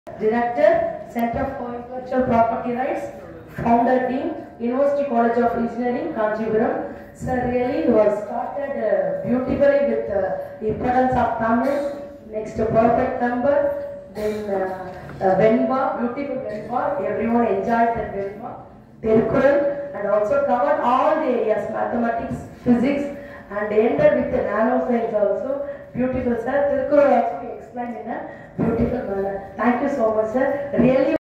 Director, Center for Intellectual Property Rights, Founder Dean, University College of Engineering, Kanchipuram. Sir, really you have started beautifully with the importance of Tamil, next perfect number, then Venba, beautiful Venba, everyone enjoyed that Venba, Tirukural, and also covered all the areas, mathematics, physics, and ended with the nanoscience also. Beautiful, sir. Tirukural also explained in a beautiful manner. Thank you so much, sir. Really.